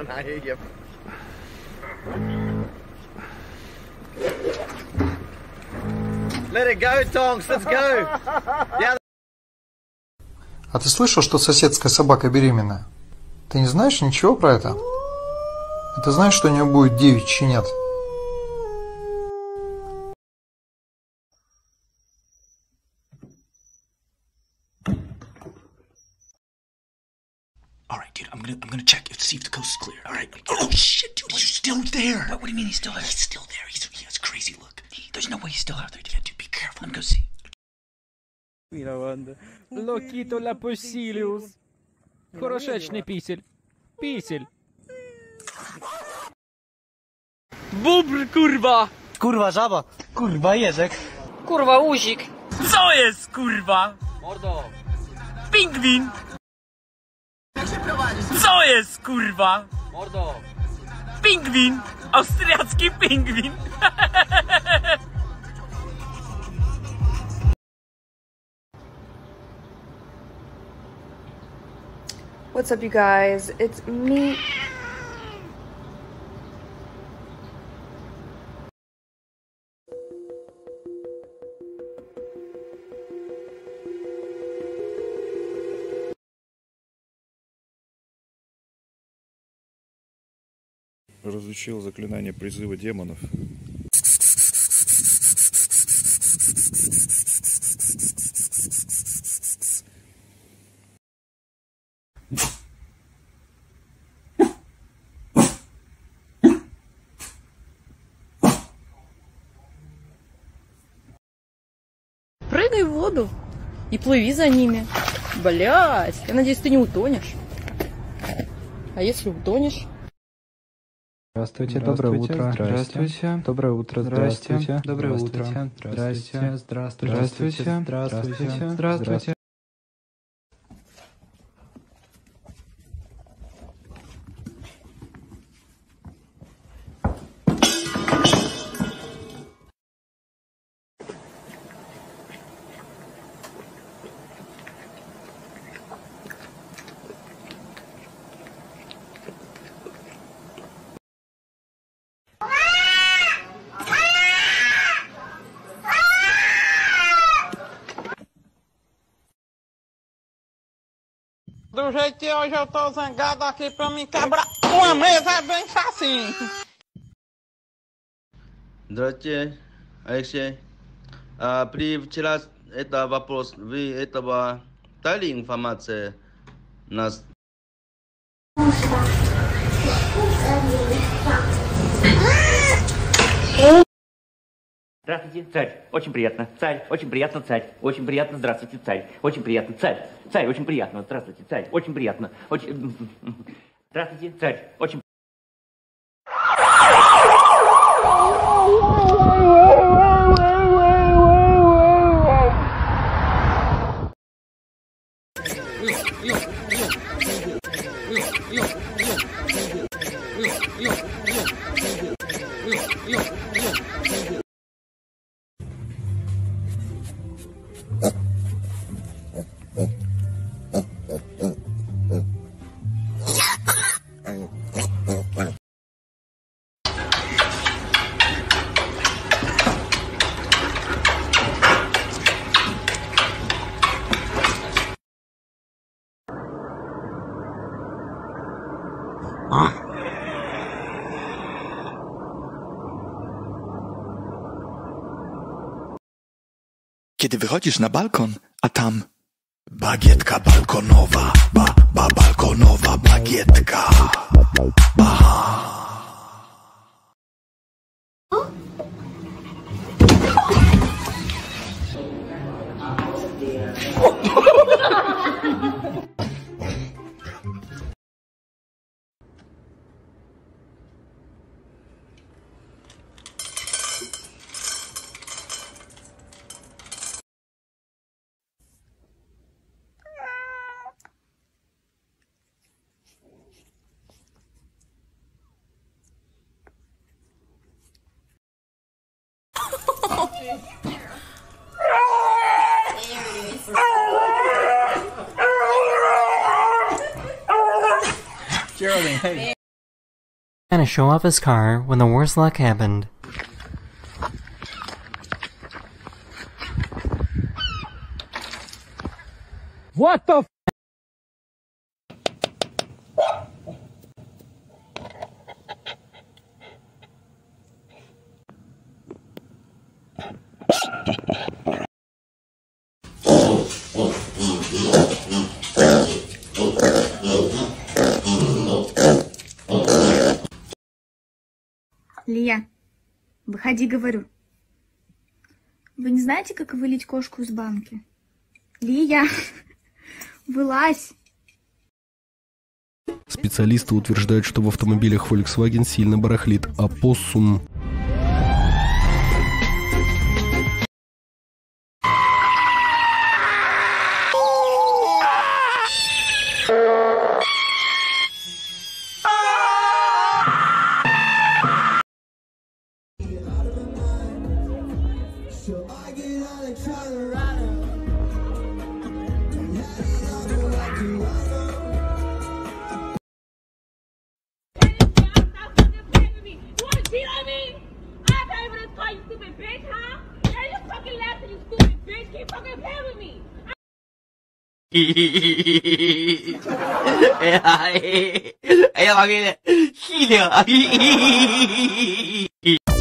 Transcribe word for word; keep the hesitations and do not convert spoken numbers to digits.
Let it go, Tonks, let's go. Yeah. А ты слышал, что соседская собака беременная? Ты не знаешь ничего про это? А ты знаешь, что у нее будет девять щенят? All right, dude, I'm gonna I'm gonna check to see if the coast is clear. All right. Oh shit, dude, he's still there. What, what do you mean he's still there? He's still there. He's he has a crazy look. He, there's no way he's still out there, dude. Dude, be careful. Let me go see. Локіто Лапосіліус. Хорошечний пісель. Пісель. Bubr, kurwa! Kurwa żaba, kurwa jeżek. Kurwa uzik. Co jest, kurwa? Mordo. Pingwin! Co jest, kurwa? Mordo. Pingwin! Austriacki pingwin! What's up, you guys? It's me. Разучил заклинание призыва демонов. Прыгай в воду и плыви за ними. Блять, я надеюсь, ты не утонешь. А если утонешь? Здравствуйте, доброе утро. Здравствуйте, доброе утро. Здравствуйте, доброе утро. Здравствуйте, здравствуйте, здравствуйте, здравствуйте. Do jeito que hoje eu tô zangado aqui pra me quebrar uma mesa é bem facinho. Здравствуйте, Алексей. А, при вчера это вопрос, вы этого дали информацию нас? Здравствуйте, царь. Очень приятно. Царь. Очень приятно, царь. Очень приятно. Здравствуйте, царь. Очень приятно, царь. Царь. Очень приятно. Здравствуйте, царь. Очень приятно. Очень... Здравствуйте, царь. Очень... Kiedy wychodzisz na balkon, a tam bagietka balkonowa, ba, ba, balkonowa bagietka. Ba. Geraldine, hey. Trying to show off his car when the worst luck happened. What the f- Лия, выходи, говорю. Вы не знаете, как вылить кошку из банки? Лия, вылазь. Специалисты утверждают, что в автомобилях Volkswagen сильно барахлит опоссум. Ella va a